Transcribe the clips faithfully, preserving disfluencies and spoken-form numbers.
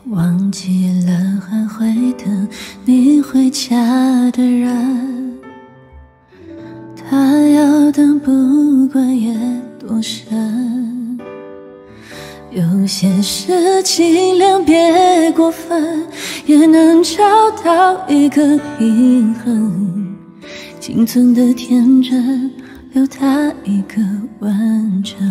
忘记了还会等你回家的人，他要等不管夜多深，有些事尽量别过分，也能找到一个平衡，仅存的天真留他一个完整。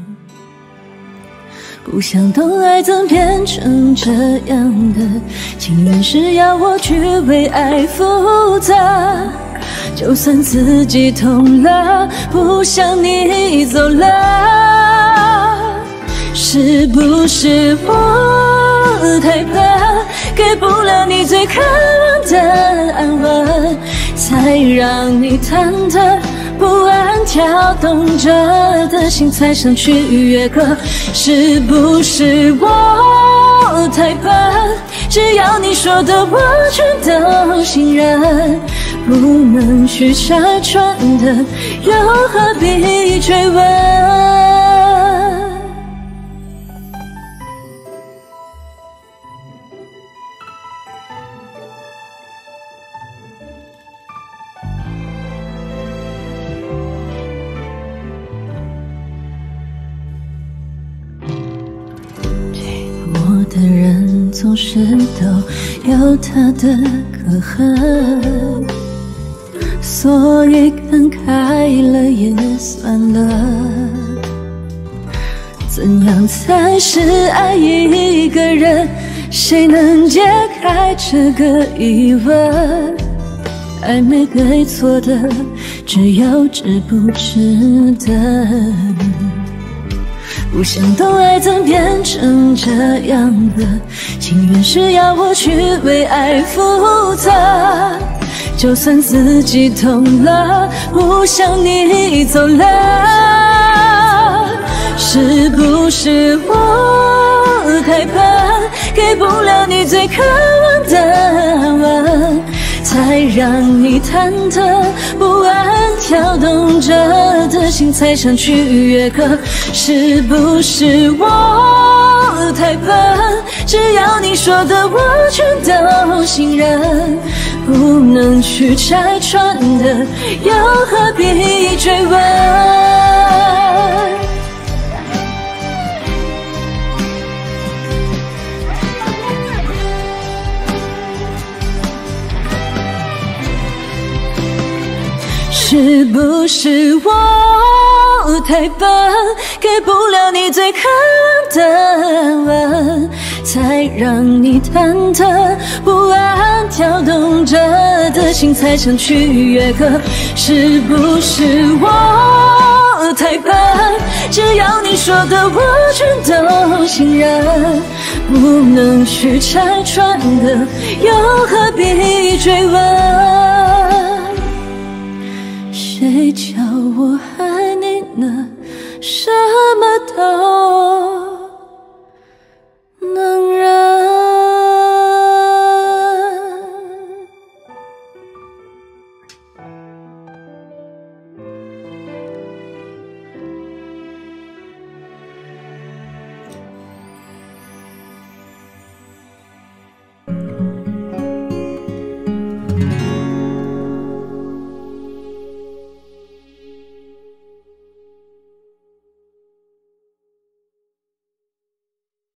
不想懂爱怎变成这样的，情愿是要我去为爱负责，就算自己痛了，不想你走了。是不是我太笨，给不了你最渴望的安稳，才让你忐忑不安，跳动着的心才想去越格？是不是我太笨，只要你说的我全都信任，不能去拆穿的又何必追问？的人总是都有他的隔阂，所以看开了也算了。怎样才是爱一个人？谁能解开这个疑问？爱没对错的，只有值不值得。不想懂爱怎变成这样的，情愿是要我去为爱负责，就算自己痛了，不想你走了。是不是我太笨，给不了你最渴望的安稳，才让你忐忑不安，跳动着的心才想去越格？是不是我太笨，只要你说的我全都信任，不能去拆穿的又何必追问？是不是我太笨，给不了你最渴望的安稳，才让你忐忑不安，跳动着的心才想去越格？是不是我太笨，只要你说的我全都信任，不能去拆穿的又何必追问？谁叫我